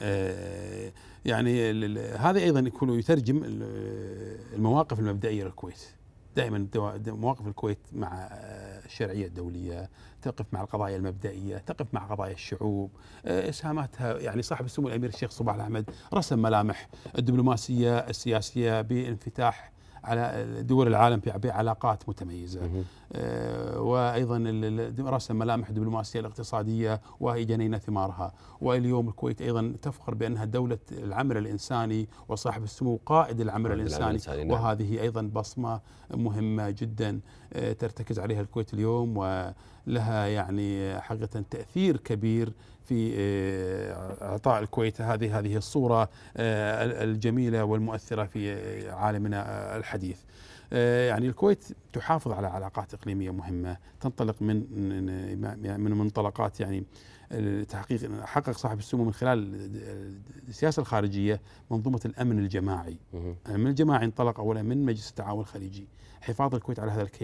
يعني هذا أيضا يكون يترجم المواقف المبدئية للكويت. دائما مواقف الكويت مع الشرعية الدولية، تقف مع القضايا المبدئية، تقف مع قضايا الشعوب، إسهاماتها. يعني صاحب السمو الأمير الشيخ صباح الأحمد رسم ملامح الدبلوماسية السياسية بانفتاح على دول العالم بعلاقات متميزة، آه وأيضا رسم ملامح الدبلوماسية الاقتصادية وهي جنينا ثمارها. واليوم الكويت أيضا تفخر بأنها دولة العمل الإنساني وصاحب السمو قائد العمل الإنساني، نعم. وهذه أيضا بصمة مهمة جدا آه ترتكز عليها الكويت اليوم، ولها يعني حقيقة تأثير كبير في إعطاء الكويت هذه هذه الصورة الجميلة والمؤثرة في عالمنا الحديث. يعني الكويت تحافظ على علاقات إقليمية مهمة تنطلق من من منطلقات يعني تحقيق حقق صاحب السمو من خلال السياسة الخارجية منظومة الأمن الجماعي. الأمن الجماعي انطلق أولا من مجلس التعاون الخليجي، حفاظ الكويت على هذا الكيان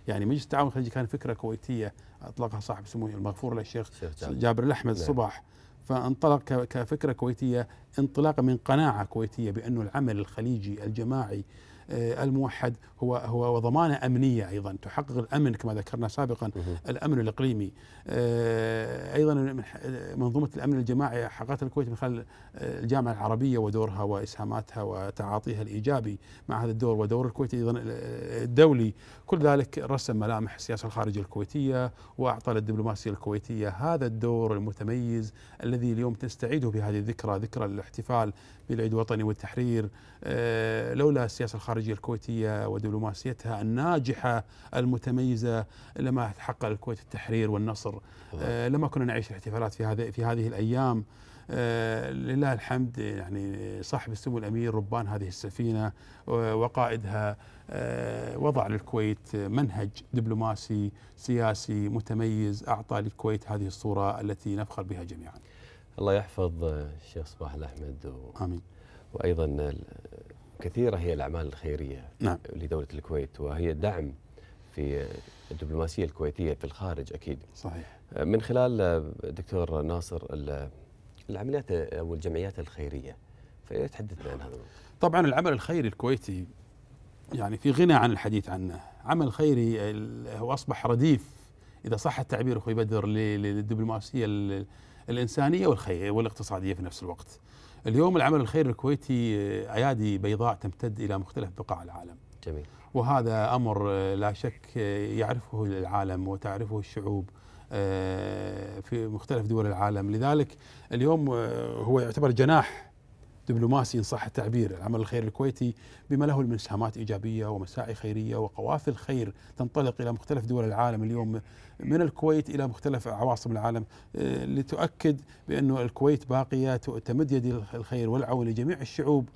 يعني مجلس التعاون الخليجي كان فكرة كويتية أطلقها صاحب سمو المغفور له الشيخ جابر, جابر الأحمد الصباح، فانطلق كفكرة كويتية انطلاقا من قناعة كويتية بأنه العمل الخليجي الجماعي الموحد هو هو ضمانة أمنية أيضا تحقق الأمن كما ذكرنا سابقا، الأمن الإقليمي. أيضا منظومة الأمن الجماعي حققتها الكويت من خلال الجامعة العربية ودورها وإسهاماتها وتعاطيها الإيجابي مع هذا الدور، ودور الكويت أيضا الدولي. كل ذلك رسم ملامح السياسة الخارجية الكويتية وأعطى للدبلوماسية الكويتية هذا الدور المتميز الذي اليوم تستعيده في هذه الذكرى، ذكرى الاحتفال بالعيد الوطني والتحرير. لولا السياسة الخارجية الكويتية ودبلوماسيتها الناجحة المتميزة لما تحقق الكويت التحرير والنصر، لما كنا نعيش الاحتفالات في هذه في هذه الأيام. لله الحمد، يعني صاحب السمو الأمير ربان هذه السفينة وقائدها وضع للكويت منهج دبلوماسي سياسي متميز أعطى للكويت هذه الصورة التي نفخر بها جميعا. الله يحفظ الشيخ صباح الأحمد و... آمين. وأيضا كثيرة هي الأعمال الخيرية نعم. لدولة الكويت، وهي دعم في الدبلوماسية الكويتية في الخارج أكيد. صحيح. من خلال دكتور ناصر العمليات أو الجمعيات الخيرية، فيتحدثنا عن هذا. طبعا العمل الخيري الكويتي يعني في غنى عن الحديث عنه، عمل خيري هو أصبح رديف إذا صح التعبير أخوي بدر للدبلوماسية الإنسانية والخير والاقتصادية في نفس الوقت. اليوم العمل الخيري الكويتي أيادي بيضاء تمتد إلى مختلف بقاع العالم. جميل. وهذا أمر لا شك يعرفه العالم وتعرفه الشعوب في مختلف دول العالم. لذلك اليوم هو يعتبر جناح دبلوماسي إن صح التعبير العمل الخيري الكويتي، بما له من اسهامات إيجابية ومساعي خيرية وقوافل خير تنطلق إلى مختلف دول العالم اليوم من الكويت إلى مختلف عواصم العالم، لتؤكد بأنه الكويت باقية تمد يد الخير والعون لجميع الشعوب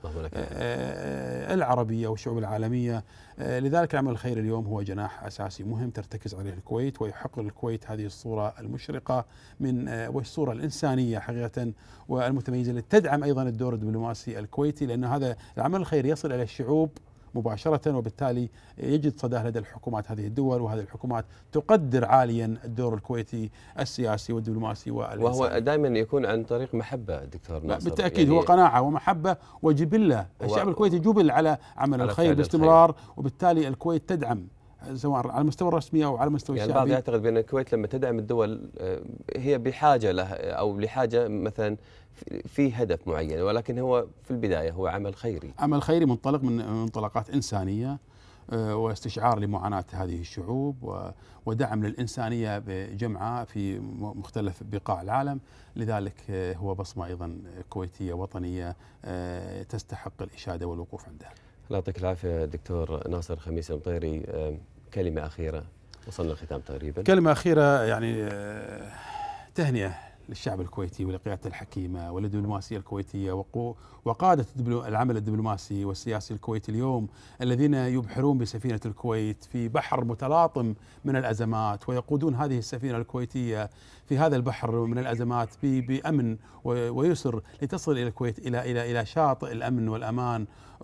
العربية والشعوب العالمية. لذلك العمل الخيري اليوم هو جناح أساسي مهم ترتكز عليه الكويت، ويحقق للكويت هذه الصورة المشرقة من والصورة الإنسانية حقيقة والمتميزة اللي تدعم أيضا الدور الدبلوماسي الكويتي، لأن هذا العمل الخيري يصل إلى الشعوب مباشرة، وبالتالي يجد صداه لدى الحكومات هذه الدول، وهذه الحكومات تقدر عاليا الدور الكويتي السياسي والدبلوماسي والإنساني. وهو دائما يكون عن طريق محبة دكتور ناصر. بالتأكيد يعني هو قناعة ومحبة وجبلة، الشعب الكويتي جبل على عمل على الخير باستمرار الخير. وبالتالي الكويت تدعم سواء على المستوى الرسمي أو على المستوى يعني الشعبي. البعض يعتقد بأن الكويت لما تدعم الدول هي بحاجة له أو لحاجة مثلا في هدف معين، ولكن هو في البداية هو عمل خيري. عمل خيري منطلق من منطلقات إنسانية واستشعار لمعاناة هذه الشعوب ودعم للإنسانية بجمعها في مختلف بقاع العالم. لذلك هو بصمة أيضا كويتية وطنية تستحق الإشادة والوقوف عندها. الله يعطيك العافية دكتور ناصر خميس المطيري، كلمة أخيرة، وصلنا الختام تقريبا. كلمة أخيرة يعني تهنئة للشعب الكويتي ولقيادته الحكيمة وللدبلوماسية الكويتية وقادة العمل الدبلوماسي والسياسي الكويتي اليوم، الذين يبحرون بسفينة الكويت في بحر متلاطم من الأزمات، ويقودون هذه السفينة الكويتية في هذا البحر من الأزمات بأمن ويسر لتصل إلى الكويت إلى إلى إلى شاطئ الأمن والأمان،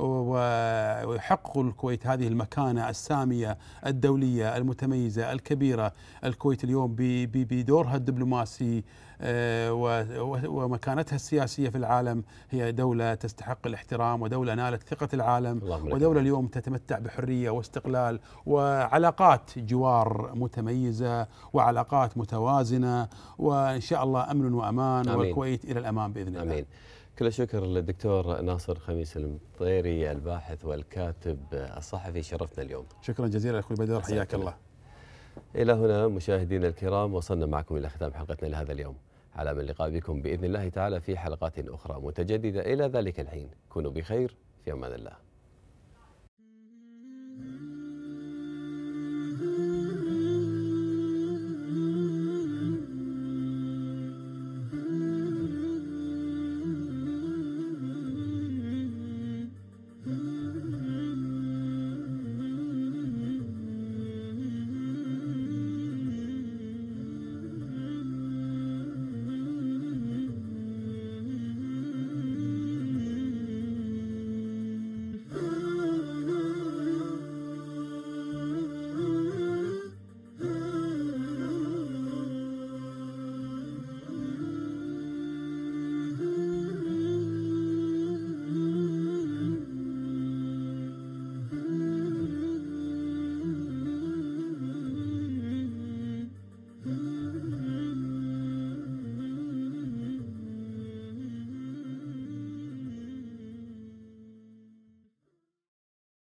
ويحقق الكويت هذه المكانة السامية الدولية المتميزة الكبيرة. الكويت اليوم بدورها الدبلوماسي ومكانتها السياسية في العالم هي دولة تستحق الاحترام، ودولة نالت ثقة العالم، ودولة اليوم تتمتع بحرية واستقلال وعلاقات جوار متميزة وعلاقات متوازنة، وإن شاء الله أمن وأمان. آمين. والكويت إلى الأمام بإذن الله. آمين. كل الشكر للدكتور ناصر خميس المطيري الباحث والكاتب الصحفي، شرفنا اليوم. شكرا جزيلا أخوي بدر، حياك الله. إلى هنا مشاهدينا الكرام وصلنا معكم إلى ختام حلقتنا لهذا اليوم، على من اللقاء بكم بإذن الله تعالى في حلقات أخرى متجددة. إلى ذلك الحين كونوا بخير، في أمان الله.